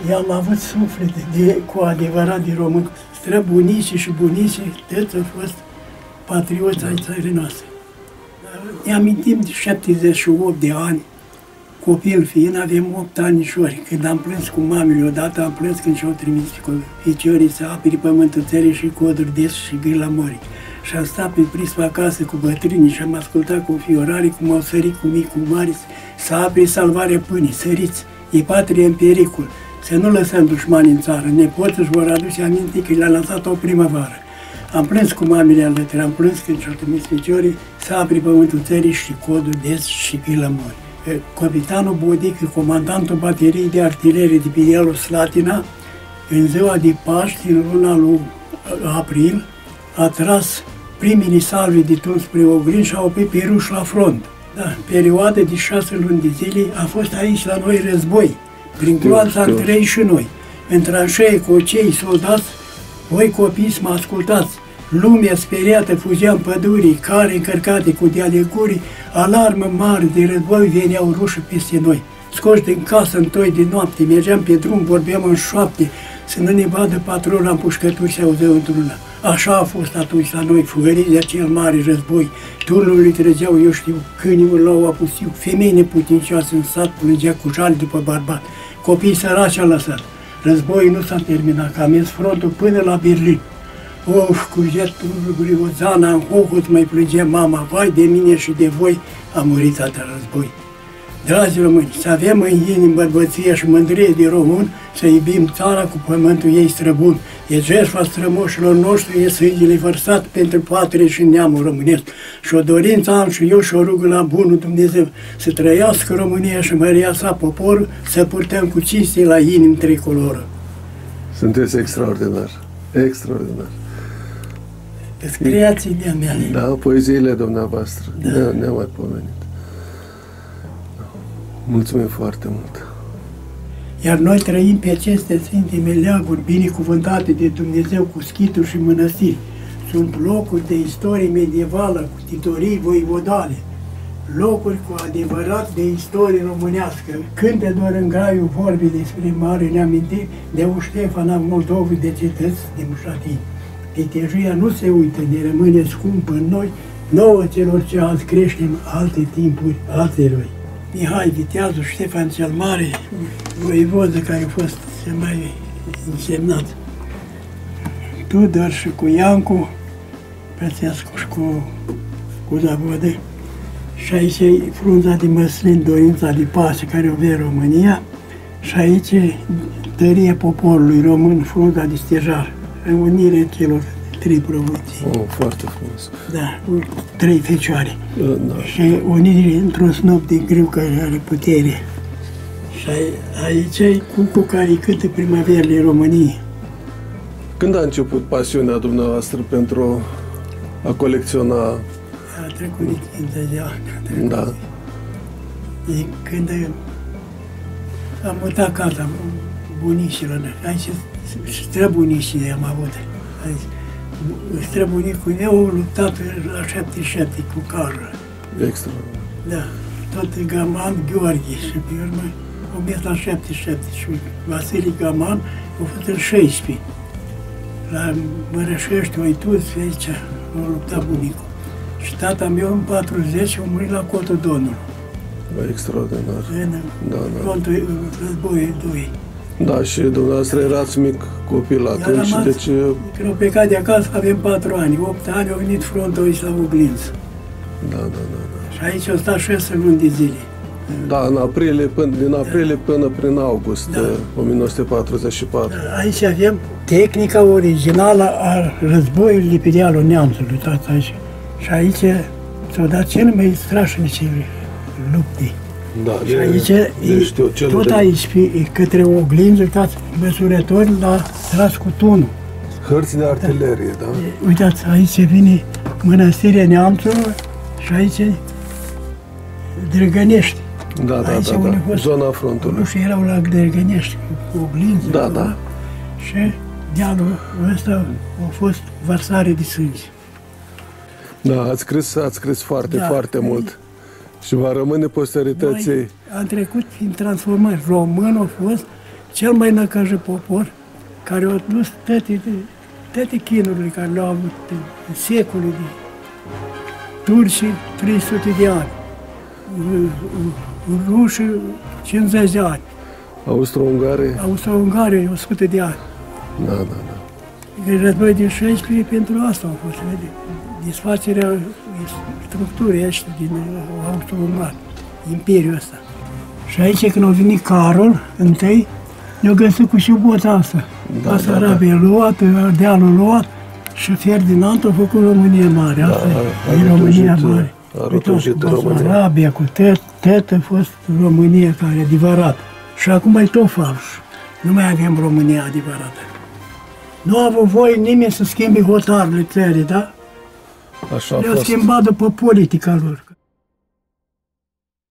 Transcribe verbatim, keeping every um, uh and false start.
am avut suflete de, cu adevărat de român. Străbunicii și bunicii, toți au fost patrioți ai țării noastre. Ne amintim de șaptezeci și opt de ani, copil fiind, avem opt anișori. Când am plâns cu mamele odată, am plâns când și-au trimis ficiorii să apere pământul țării și coduri des și gârla mori. Și am stat pe prisma acasă cu bătrânii și am ascultat cu fiorare cum au sărit cu mici, cu mari, să apere salvarea pâinii, săriți, e patrie în pericol, să nu lăsăm dușmani în țară. Nepoții își vor aduce aminte că le-a lansat o primăvară. Am plâns cu mamele alături, am plâns când și-au trimis ficiorii să apere pământul țării și coduri des și gârla mori. Capitanul Bodic, comandantul bateriei de artilerie de pe dealul Slatina, în ziua de Paști, în luna lui april, a tras primele salve de tun spre Ogrin și au oprit pe ruși la front. Da, perioada de șase luni de zile a fost aici la noi război, prin gloanța între ei și noi. În tranșee cu cei soldați, voi copii să mă ascultați. Lumea speriată fugea în pădurii, care încărcate cu dealeguri, alarmă mare de război veneau rușii peste noi. Scoși din casă în toi de noapte, mergeam pe drum, vorbeam în șoapte, să nu ne vadă patrona în pușcături și auzeu într-una. Așa a fost atunci la noi, fugării de acel mare război. Turnul îi trăgeau, eu știu, câinii îl luau apustiu, femei neputincioase în sat, plângea cu jale după bărbat. Copiii săraci a lăsat. Războiul nu s-a terminat, că a mers frontul până la Berlin. Of, cu jetul Griozana, în hohot mai plângea mama, vai de mine și de voi, a murit tata război. Dragi români, să avem în inimă bărbăție și mândrie de român, să iubim țara cu pământul ei străbun. E jertfa strămoșilor noștri, e sângele vărsat pentru patrie și neamul românesc. Și o dorință am și eu și o rugă la bunul Dumnezeu, să trăiască România și măria sa poporul, să purtăm cu cinste la inimă tricoloră. Sunteți extraordinar, extraordinar. Deci creațiile mele. Da, poeziile dumneavoastră, da. ne-a ne mai pomenit. Mulțumim foarte mult. Iar noi trăim pe aceste sfinte meleaguri binecuvântate de Dumnezeu cu schituri și mănăstiri. Sunt locuri de istorie medievală cu titorii voivodale, locuri cu adevărat de istorie românească. Cântă doar în graiul vorbi despre mare neamintiri de o Ștefan al Moldovei de cetăți de mușatii. Vitejia nu se uită, ne rămâne scumpă în noi, nouă celor ce azi creștem alte timpuri, alte eroi. Mihai Viteazul, Ștefan cel Mare, voivodă care a fost cel mai însemnat. Tudor și cu Iancu, Pățescu și cu, cu Zavodă. Și aici e frunza de măslin, dorința de pace care o vede România. Și aici e tăria poporului român, frunza de stejar, unirea celor trei provinții. Oh, foarte frumos. Da, cu trei fecioare. Da. Și unire într-un snop de grâu care are putere. Și aici e cucul care cântă primaverile României. Când a început pasiunea dumneavoastră pentru a colecționa? A trecut de cincizeci de ani. Da. E când am mutat casa bunicilor. Aici străbunicii am avut. Aici. Străbunicul meu a luptat la șaptezeci și șapte cu carul. Extra. Da, tot Gaman, Gheorghe și pe urmă au mers la șaptezeci și șapte și Vasile Gaman a fost în șaisprezece. La Mărășești, Oituți, aici a luptat bunicul. Și tata meu în patruzeci a murit la Cotul Domnului. Extraordinar. În da, da. frontul războiului doi. Da, și dumneavoastră erați mic copil atunci, și deci... Când au plecat de acasă, avem patru ani, opt ani, au venit frontul aici la Oglinț. Da, da, da, da. Și aici au stat șase luni de zile. Da, în aprilie, până, din aprilie da. până prin august da. o mie nouă sute patruzeci și patru. Da, aici avem tehnica originală a războiului de pe dealul Neamțului, tot aici. Și aici s-au dat cele mai strașnice lupte. Da, și aici, de, de știu, tot de... aici, pe, către Oglinț, uitați, măsurători la tras cu tunul. Hărți de artilerie, da? da? Uitați, aici vine Mănăstirea Neamțului și aici Drăgănești. Da, da, aici da, da. Fost, zona frontului. Și erau la Drăgănești, cu Oglinț. Da, da. Și dealul ăsta a fost vărsare de sânge. Da, ați scris, ați scris foarte, da, foarte mult. Și va rămâne posterității. Noi am trecut prin transformări. Român a fost cel mai năcăjit popor, care au dus toate, toate chinurile care le-au avut în secole de turcii trei sute de ani, rușii cincizeci de ani, Austro-Ungare? Austro-Ungarii o sută de ani. Da, da, da. Deci război din șaisprezece pentru asta a fost, vede? Desfacerea structurii ăștia din Austro-Ungari, imperiul ăsta. Și aici când a venit Carol, întâi, ne-a găsit cu șubota asta. Da, Basarabia da, da. luat, Ardealul luat și Ferdinand a făcut România Mare. Asta Da, e România rotujit, Mare. a rotujit România. Basarabia cu tot, tot a fost România care e adevărat. Și acum e tot fals. Nu mai avem România adevărată. Nu a avut voie nimeni să schimbe hotarele țării, da? Așa a Le-au fost. schimbat după politica lor.